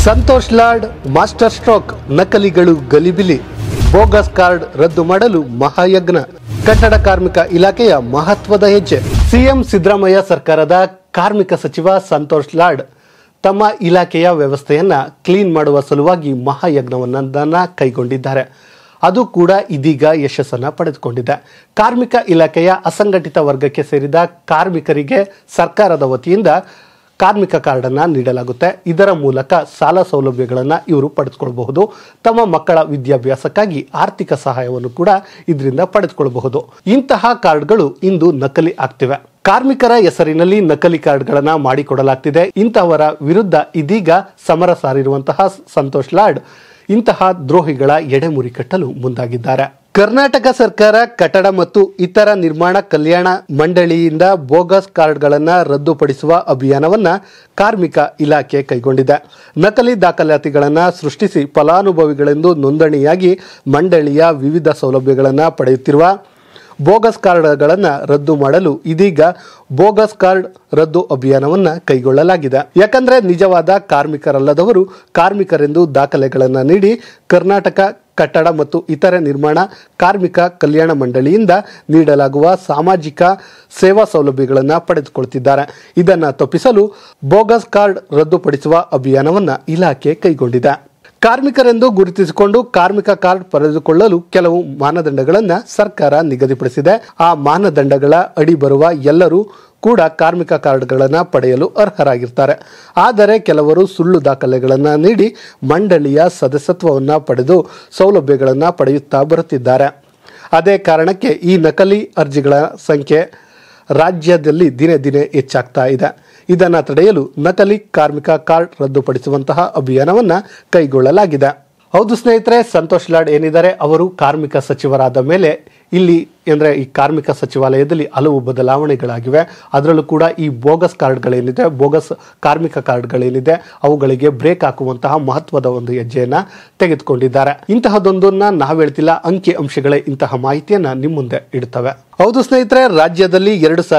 Santosh Lad master stroke, ನಕಲಿಗಳು ಗಲಿಬಿಲಿ, bogus card ರದ್ದು ಮಾಡಲು ಮಹಾಯಜ್ಞ, ಕಟ್ಟಡ ಕಾರ್ಮಿಕ ಇಲಾಖೆಯ ಮಹತ್ವದ ಹೆಜ್ಜೆ. ಸಿಎಂ ಸಿದ್ದರಾಮಯ್ಯ ಸರ್ಕಾರದ ಕಾರ್ಮಿಕ ಸಚಿವ ಸಂತೋಷ್ ಲಾಡ್ ತಮ್ಮ ಇಲಾಖೆಯ ವ್ಯವಸ್ಥೆಯನ್ನ ಕ್ಲೀನ್ ಮಾಡುವ ಸಲುವಾಗಿ ಮಹಾಯಜ್ಞವನ್ನ ಕೈಗೊಂಡಿದ್ದಾರೆ. ಅದು ಕೂಡ ಇದೀಗ ಯಶಸ್ಸನ್ನು ಪಡೆದುಕೊಂಡಿದೆ. ಕಾರ್ಮಿಕ ಇಲಾಖೆಯ ಅಸಂಘಟಿತ ವರ್ಗಕ್ಕೆ ಸೇರಿದ ಕಾರ್ಮಿಕರಿಗೆ ಸರ್ಕಾರದ ವತಿಯಿಂದ ಕಾರ್ಮಿಕ ಕಾರ್ಡನ್ನು ನೀಡಲಾಗುತ್ತೆ. ಇದರ ಮೂಲಕ ಸಾಲ ಸೌಲಭ್ಯಗಳನ್ನು ಇವರು ಪಡೆದುಕೊಳ್ಳಬಹುದು. ತಮ್ಮ ಮಕ್ಕಳ ವಿದ್ಯಾಭ್ಯಾಸಕ್ಕಾಗಿ ಆರ್ಥಿಕ ಸಹಾಯವನ್ನು ಕೂಡ ಇದರಿಂದ ಪಡೆದುಕೊಳ್ಳಬಹುದು. ಇಂತಹ ಕಾರ್ಡ್ಗಳು ಇಂದು ನಕಲಿ ಆಗ್ತಿವೆ. ಕಾರ್ಮಿಕರ ಹೆಸರಿನಲ್ಲಿ ನಕಲಿ ಕಾರ್ಡ್ಗಳನ್ನು ಮಾಡಿಕೊಡಲಾಗ್ತಿದೆ. ಇಂತಹವರ ವಿರುದ್ಧ ಇದೀಗ ಸಮರ ಸಾರಿರುವಂತಹ ಸಂತೋಷ್ ಲಾಡ್ ಇಂತಹ ದ್ರೋಹಿಗಳ ಎಡೆಮುರಿ ಕಟ್ಟಲು ಮುಂದಾಗಿದ್ದಾರೆ. ಕರ್ನಾಟಕ ಸರ್ಕಾರ ಕಟ್ಟಡ ಮತ್ತು ಇತರ ನಿರ್ಮಾಣ ಕಲ್ಯಾಣ ಮಂಡಳಿಯಿಂದ ಬೋಗಸ್ ಕಾರ್ಡ್ಗಳನ್ನು ರದ್ದುಪಡಿಸುವ ಅಭಿಯಾನವನ್ನು ಕಾರ್ಮಿಕ ಇಲಾಖೆ ಕೈಗೊಂಡಿದೆ. ನಕಲಿ ದಾಖಲಾತಿಗಳನ್ನು ಸೃಷ್ಟಿಸಿ ಫಲಾನುಭವಿಗಳೆಂದು ನೋಂದಣಿಯಾಗಿ ಮಂಡಳಿಯ ವಿವಿಧ ಸೌಲಭ್ಯಗಳನ್ನು ಪಡೆಯುತ್ತಿರುವ ಬೋಗಸ್ ಕಾರ್ಡ್ಗಳನ್ನು ರದ್ದು ಮಾಡಲು ಇದೀಗ ಬೋಗಸ್ ಕಾರ್ಡ್ ರದ್ದು ಅಭಿಯಾನವನ್ನು ಕೈಗೊಳ್ಳಲಾಗಿದೆ. ಯಾಕಂದ್ರೆ ನಿಜವಾದ ಕಾರ್ಮಿಕರಲ್ಲದವರು ಕಾರ್ಮಿಕರೆಂದು ದಾಖಲೆಗಳನ್ನು ನೀಡಿ ಕರ್ನಾಟಕ ಕಟ್ಟಡ ಮತ್ತು ಇತರೆ ನಿರ್ಮಾಣ ಕಾರ್ಮಿಕ ಕಲ್ಯಾಣ ಮಂಡಳಿಯಿಂದ ನೀಡಲಾಗುವ ಸಾಮಾಜಿಕ ಸೇವಾ ಸೌಲಭ್ಯಗಳನ್ನು ಪಡೆದುಕೊಳ್ಳುತ್ತಿದ್ದಾರೆ. ಇದನ್ನು ತಪ್ಪಿಸಲು ಬೋಗಸ್ ಕಾರ್ಡ್ ರದ್ದುಪಡಿಸುವ ಅಭಿಯಾನವನ್ನು ಇಲಾಖೆ ಕೈಗೊಂಡಿದೆ. ಕಾರ್ಮಿಕರೆಂದು ಗುರುತಿಸಿಕೊಂಡು ಕಾರ್ಮಿಕ ಕಾರ್ಡ್ ಪಡೆದುಕೊಳ್ಳಲು ಕೆಲವು ಮಾನದಂಡಗಳನ್ನು ಸರ್ಕಾರ ನಿಗದಿಪಡಿಸಿದೆ. ಆ ಮಾನದಂಡಗಳ ಅಡಿ ಬರುವ ಎಲ್ಲರೂ ಕೂಡ ಕಾರ್ಮಿಕ ಕಾರ್ಡ್ಗಳನ್ನು ಪಡೆಯಲು ಅರ್ಹರಾಗಿರ್ತಾರೆ. ಆದರೆ ಕೆಲವರು ಸುಳ್ಳು ದಾಖಲೆಗಳನ್ನು ನೀಡಿ ಮಂಡಳಿಯ ಸದಸ್ಯತ್ವವನ್ನು ಪಡೆದು ಸೌಲಭ್ಯಗಳನ್ನು ಪಡೆಯುತ್ತಾ ಬರುತ್ತಿದ್ದಾರೆ. ಅದೇ ಕಾರಣಕ್ಕೆ ಈ ನಕಲಿ ಅರ್ಜಿಗಳ ಸಂಖ್ಯೆ ರಾಜ್ಯದಲ್ಲಿ ದಿನೇ ದಿನೇ ಹೆಚ್ಚಾಗ್ತಾ ಇದೆ. ಇದನ್ನು ತಡೆಯಲು ನಕಲಿ ಕಾರ್ಮಿಕ ಕಾರ್ಡ್ ರದ್ದುಪಡಿಸುವಂತಹ ಅಭಿಯಾನವನ್ನು ಕೈಗೊಳ್ಳಲಾಗಿದೆ. ಹೌದು ಸ್ನೇಹಿತರೆ, ಸಂತೋಷ್ ಲಾಡ್ ಏನಿದ್ದಾರೆ ಅವರು ಕಾರ್ಮಿಕ ಸಚಿವರಾದ ಮೇಲೆ ಇಲ್ಲಿ ಅಂದರೆ ಈ ಕಾರ್ಮಿಕ ಸಚಿವಾಲಯದಲ್ಲಿ ಹಲವು ಬದಲಾವಣೆಗಳಾಗಿವೆ. ಅದರಲ್ಲೂ ಕೂಡ ಈ ಬೋಗಸ್ ಕಾರ್ಡ್ಗಳೇನಿದೆ, ಬೋಗಸ್ ಕಾರ್ಮಿಕ ಕಾರ್ಡ್ಗಳೇನಿದೆ ಅವುಗಳಿಗೆ ಬ್ರೇಕ್ ಹಾಕುವಂತಹ ಮಹತ್ವದ ಒಂದು ಹೆಜ್ಜೆಯನ್ನು ತೆಗೆದುಕೊಂಡಿದ್ದಾರೆ. ಇಂತಹದೊಂದನ್ನ ನಾವು ಹೇಳ್ತಿಲ್ಲ, ಅಂಕಿ ಅಂಶಗಳೇ ಇಂತಹ ಮಾಹಿತಿಯನ್ನ ನಿಮ್ಮ ಮುಂದೆ ಇಡ್ತವೆ. ಹೌದು ಸ್ನೇಹಿತರೆ, ರಾಜ್ಯದಲ್ಲಿ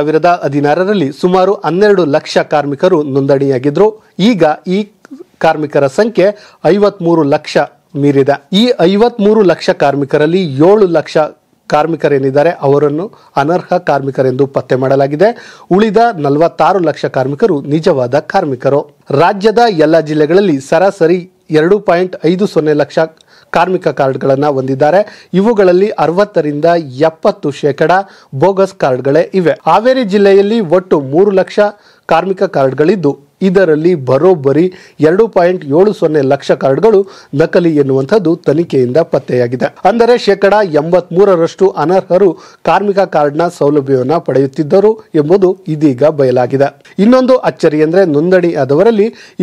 2016ರಲ್ಲಿ ಸುಮಾರು 12 ಲಕ್ಷ ಕಾರ್ಮಿಕರು ನೋಂದಣಿಯಾಗಿದ್ರು. ಈಗ ಈ ಕಾರ್ಮಿಕರ ಸಂಖ್ಯೆ 53 ಲಕ್ಷ ಮೀರಿದೆ. ಈ 53 ಲಕ್ಷ ಕಾರ್ಮಿಕರಲ್ಲಿ 7 ಲಕ್ಷ ಕಾರ್ಮಿಕರೇನಿದ್ದಾರೆ ಅವರನ್ನು ಅನರ್ಹ ಕಾರ್ಮಿಕರೆಂದು ಪತ್ತೆ ಮಾಡಲಾಗಿದೆ. ಉಳಿದ 46 ಲಕ್ಷ ಕಾರ್ಮಿಕರು ನಿಜವಾದ ಕಾರ್ಮಿಕರು. ರಾಜ್ಯದ ಎಲ್ಲ ಜಿಲ್ಲೆಗಳಲ್ಲಿ ಸರಾಸರಿ 2.50 ಲಕ್ಷ ಕಾರ್ಮಿಕ ಕಾರ್ಡ್ಗಳನ್ನು ಹೊಂದಿದ್ದಾರೆ. ಇವುಗಳಲ್ಲಿ 60ರಿಂದ 70% ಬೋಗಸ್ ಕಾರ್ಡ್ಗಳೇ ಇವೆ. ಹಾವೇರಿ ಜಿಲ್ಲೆಯಲ್ಲಿ ಒಟ್ಟು 3 ಲಕ್ಷ ಕಾರ್ಮಿಕ ಕಾರ್ಡ್ಗಳಿದ್ದು ಇದರಲ್ಲಿ ಬರೋಬ್ಬರಿ 2.70 ಲಕ್ಷ ಕಾರ್ಡ್ಗಳು ನಕಲಿ ಎನ್ನುವಂಥದ್ದು ತನಿಖೆಯಿಂದ ಪತ್ತೆಯಾಗಿದೆ. ಅಂದರೆ 83% ಅನರ್ಹರು ಕಾರ್ಮಿಕ ಕಾರ್ಡ್ನ ಸೌಲಭ್ಯವನ್ನು ಪಡೆಯುತ್ತಿದ್ದರು ಎಂಬುದು ಇದೀಗ ಬಯಲಾಗಿದೆ. ಇನ್ನೊಂದು ಅಚ್ಚರಿ ಅಂದರೆ ನೋಂದಣಿ ಆದವರಲ್ಲಿ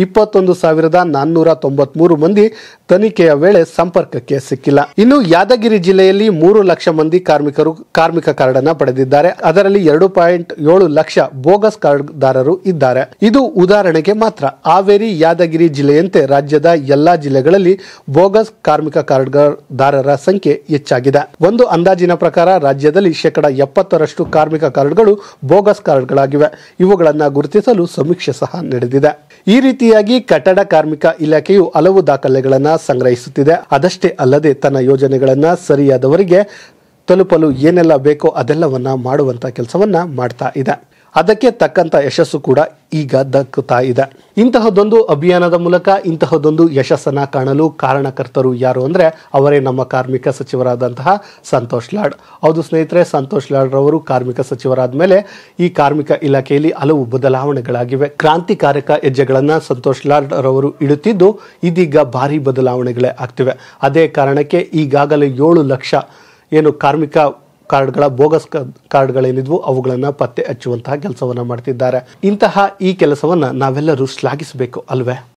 21,493 ಮಂದಿ ತನಿಖೆಯ ವೇಳೆ ಸಂಪರ್ಕಕ್ಕೆ ಸಿಕ್ಕಿಲ್ಲ. ಇನ್ನು ಯಾದಗಿರಿ ಜಿಲ್ಲೆಯಲ್ಲಿ 3 ಲಕ್ಷ ಮಂದಿ ಕಾರ್ಮಿಕರು ಕಾರ್ಮಿಕ ಕಾರ್ಡ್ ಅನ್ನು ಪಡೆದಿದ್ದಾರೆ. ಅದರಲ್ಲಿ 2.7 ಲಕ್ಷ ಬೋಗಸ್ ಕಾರ್ಡ್ದಾರರು ಇದ್ದಾರೆ. ಇದು ಉದಾಹರಣೆಗೆ ಮಾತ್ರ. ಹಾವೇರಿ ಯಾದಗಿರಿ ಜಿಲ್ಲೆಯಂತೆ ರಾಜ್ಯದ ಎಲ್ಲಾ ಜಿಲ್ಲೆಗಳಲ್ಲಿ ಬೋಗಸ್ ಕಾರ್ಮಿಕ ಕಾರ್ಡ್ದಾರರ ಸಂಖ್ಯೆ ಹೆಚ್ಚಾಗಿದೆ. ಒಂದು ಅಂದಾಜಿನ ಪ್ರಕಾರ ರಾಜ್ಯದಲ್ಲಿ 70% ಕಾರ್ಮಿಕ ಕಾರ್ಡ್ಗಳು ಬೋಗಸ್ ಕಾರ್ಡ್ಗಳಾಗಿವೆ. ಇವುಗಳನ್ನು ಗುರುತಿಸಲು ಸಮೀಕ್ಷೆ ಸಹ ನಡೆದಿದೆ. ಈ ರೀತಿಯಾಗಿ ಕಟ್ಟಡ ಕಾರ್ಮಿಕ ಇಲಾಖೆಯು ಹಲವು ದಾಖಲೆಗಳನ್ನು ಸಂಗ್ರಹಿಸುತ್ತಿದೆ. ಅದಷ್ಟೇ ಅಲ್ಲದೆ ತನ್ನ ಯೋಜನೆಗಳನ್ನು ಸರಿಯಾದವರಿಗೆ ತಲುಪಲು ಏನೆಲ್ಲ ಬೇಕೋ ಅದೆಲ್ಲವನ್ನ ಮಾಡುವಂತ ಕೆಲಸವನ್ನ ಮಾಡ್ತಾ ಇದೆ. ಅದಕ್ಕೆ ತಕ್ಕಂತ ಯಶಸ್ಸು ಕೂಡ ಈಗ ದಕ್ಕುತ್ತಾ ಇದೆ. ಇಂತಹದೊಂದು ಅಭಿಯಾನದ ಮೂಲಕ ಇಂತಹದೊಂದು ಯಶಸ್ಸನ್ನ ಕಾಣಲು ಕಾರಣಕರ್ತರು ಯಾರು ಅಂದ್ರೆ ಅವರೇ ನಮ್ಮ ಕಾರ್ಮಿಕ ಸಚಿವರಾದಂತಹ ಸಂತೋಷ್ ಲಾಡ್. ಹೌದು ಸ್ನೇಹಿತರೆ, ಸಂತೋಷ್ ಲಾಡ್ ರವರು ಕಾರ್ಮಿಕ ಸಚಿವರಾದ ಮೇಲೆ ಈ ಕಾರ್ಮಿಕ ಇಲಾಖೆಯಲ್ಲಿ ಹಲವು ಬದಲಾವಣೆಗಳಾಗಿವೆ. ಕ್ರಾಂತಿಕಾರಕ ಹೆಜ್ಜೆಗಳನ್ನ ಸಂತೋಷ್ ಲಾಡ್ ರವರು ಇಡುತ್ತಿದ್ದು ಇದೀಗ ಭಾರಿ ಬದಲಾವಣೆಗಳೇ ಆಗ್ತಿವೆ. ಅದೇ ಕಾರಣಕ್ಕೆ ಈಗಾಗಲೇ 7 ಲಕ್ಷ ಏನು ಕಾರ್ಮಿಕ ಕಾರ್ಡ್ಗಳ ಬೋಗಸ್ ಕಾರ್ಡ್ಗಳೇನಿದ್ವು ಅವುಗಳನ್ನು ಪತ್ತೆ ಹಚ್ಚುವಂತಹ ಕೆಲಸವನ್ನ ಮಾಡ್ತಿದ್ದಾರೆ. ಇಂತಹ ಈ ಕೆಲಸವನ್ನ ನಾವೆಲ್ಲರೂ ಶ್ಲಾಘಿಸಬೇಕು ಅಲ್ವೇ?